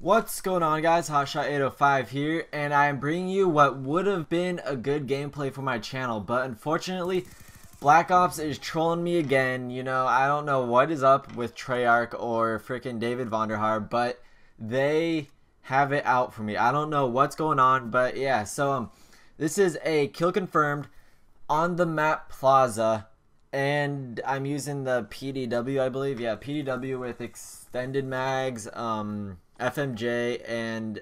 What's going on, guys? Hotshot805 here, and I am bringing you what would have been a good gameplay for my channel, but unfortunately Black Ops is trolling me again. You know, I don't know what is up with Treyarch or freaking David Vonderhaar, but they have it out for me. I don't know what's going on, but yeah, so this is a kill confirmed on the map Plaza, and I'm using the PDW, I believe. Yeah, PDW with extended mags, FMJ, and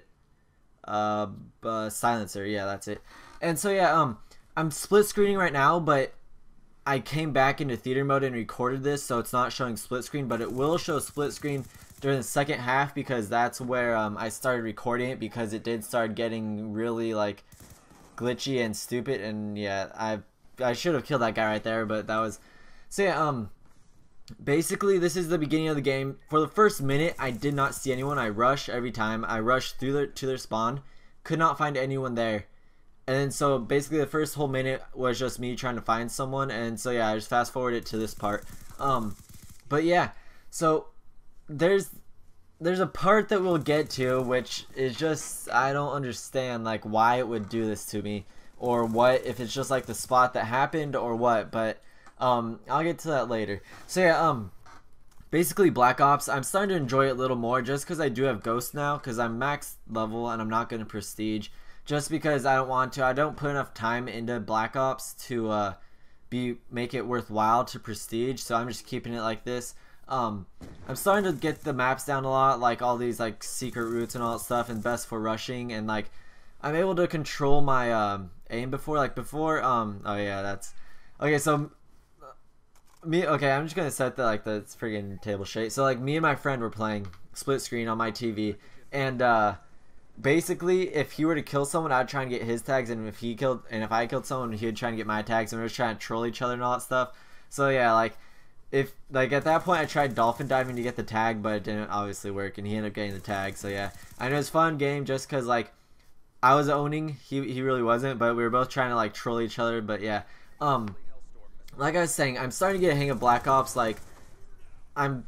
silencer. Yeah, that's it. And so yeah, I'm split screening right now, but I came back into theater mode and recorded this, so it's not showing split screen, but it will show split screen during the second half, because that's where I started recording it, because it did start getting really like glitchy and stupid. And yeah, I should have killed that guy right there, but that was so yeah. Basically, this is the beginning of the game. For the first minute, I did not see anyone. I rush every time. I rushed through to their spawn, could not find anyone there. And then so basically the first whole minute was just me trying to find someone. And so yeah, I just fast forwarded to this part. But yeah, so there's a part that we'll get to, which is just, I don't understand like why it would do this to me, or what, if it's just like the spot that happened or what. But I'll get to that later. So yeah, basically Black Ops, I'm starting to enjoy it a little more just because I do have Ghost now, because I'm max level and I'm not going to Prestige, just because I don't want to. I don't put enough time into Black Ops to make it worthwhile to Prestige, so I'm just keeping it like this. I'm starting to get the maps down a lot, like all these like secret routes and all that stuff, and best for rushing, and like I'm able to control my aim before. Oh yeah, that's okay. So I'm just gonna set the friggin' table shape. So like me and my friend were playing split screen on my TV, and basically if he were to kill someone, I'd try and get his tags, and if I killed someone, he would try and get my tags, and we were just trying to troll each other and all that stuff. So yeah, like if at that point I tried dolphin diving to get the tag, but it didn't obviously work, and he ended up getting the tag. So yeah, I know it's a fun game just because like I was owning, he really wasn't, but we were both trying to like troll each other. But yeah, like I was saying, I'm starting to get a hang of Black Ops. Like I'm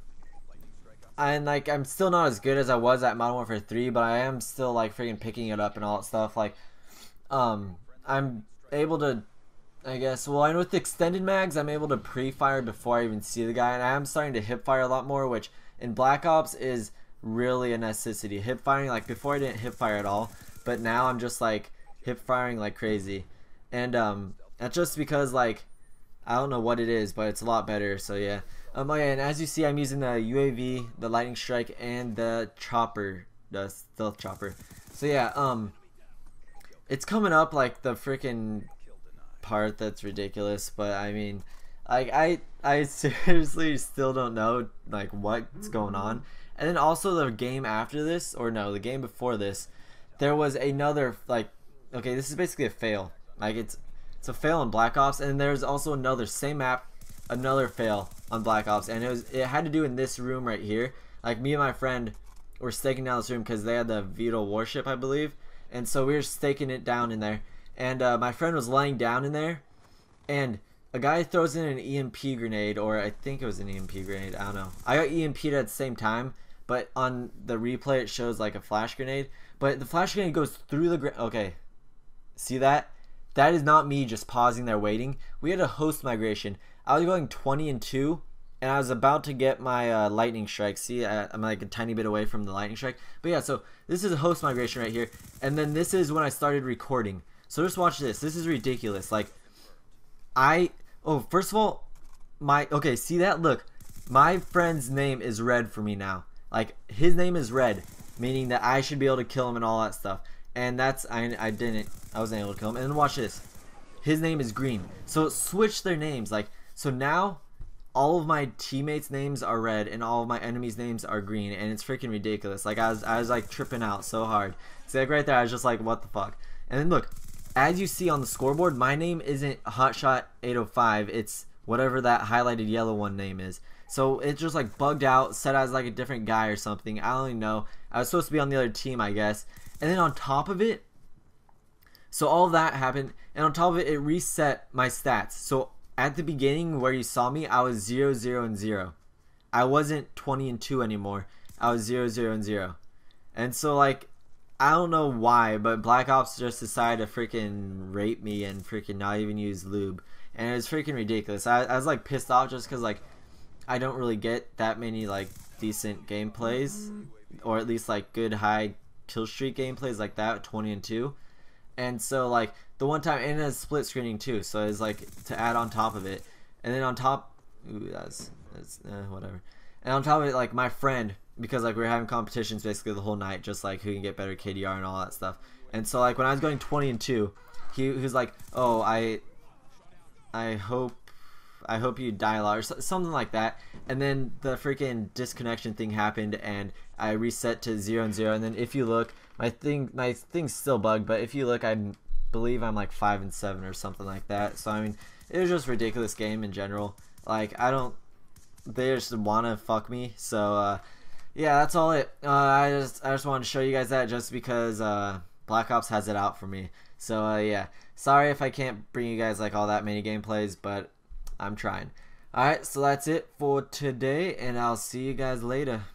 still not as good as I was at Modern Warfare 3, but I am still like freaking picking it up and all that stuff. Like I'm able to, I guess, well, and with extended mags, I'm able to pre-fire before I even see the guy, and I am starting to hip fire a lot more, which in Black Ops is really a necessity. Hip firing, like before I didn't hip fire at all, but now I'm just like hip firing like crazy. And that's just because like I don't know what it is, but it's a lot better. So yeah. Oh yeah, and as you see, I'm using the UAV, the lightning strike, and the chopper, the stealth chopper. So yeah, it's coming up like the freaking part that's ridiculous, but I mean, like I seriously still don't know like what's going on. And then also the game after this, or no, the game before this, there was another like, okay, this is basically a fail. Like it's a fail on Black Ops, and there's also another same map, another fail on Black Ops, and it had to do in this room right here. Like me and my friend were staking down this room because they had the VTOL warship, I believe, and so we were staking it down in there. And my friend was lying down in there, and a guy throws in an EMP grenade, or I think it was an EMP grenade. I don't know. I got EMP'd at the same time, but on the replay it shows like a flash grenade. But the flash grenade goes through the okay. See that? That is not me just pausing there waiting. We had a host migration. I was going 20-2, and I was about to get my lightning strike. See, I'm like a tiny bit away from the lightning strike. But yeah, so this is a host migration right here, and then this is when I started recording. So just watch this. This is ridiculous. Like, first of all, okay, see that? Look, my friend's name is red for me now. Like, his name is red, meaning that I should be able to kill him and all that stuff. And that's, I wasn't able to kill him. And then watch this. His name is green. So switch their names. Like, so now all of my teammates' names are red and all of my enemies' names are green, and it's freaking ridiculous. Like I was like tripping out so hard. See, like right there, I was just like, what the fuck? And then look, as you see on the scoreboard, my name isn't Hotshot805. It's whatever that highlighted yellow one name is. So it's just like bugged out, set as like a different guy or something. I don't even know. I was supposed to be on the other team, I guess. And then on top of it, so all of that happened, and on top of it, it reset my stats. So at the beginning where you saw me, I was 0, 0, and 0. I wasn't 20-2 anymore. I was 0, 0, and 0. And so like I don't know why, but Black Ops just decided to freaking rape me and freaking not even use lube, and it was freaking ridiculous. I was like pissed off just because like I don't really get that many like decent gameplays, or at least like good high kill streak gameplays like that, 20-2. And so like the one time, and it's split screening too, so it's like to add on top of it, and then on top, ooh, that's whatever. And on top of it, like my friend, because like we were having competitions basically the whole night, just like who can get better KDR and all that stuff. And so like when I was going 20-2, he was like, oh, I hope you die a lot, or something like that. And then the freaking disconnection thing happened, and I reset to 0-0. And then if you look, my thing's still bugged, but if you look, I believe I'm like 5-7 or something like that. So I mean, it was just a ridiculous game in general. Like they just want to fuck me. So yeah, that's all it. I just wanted to show you guys that just because Black Ops has it out for me. So yeah, sorry if I can't bring you guys like all that many gameplays, but I'm trying. Alright, so that's it for today, and I'll see you guys later.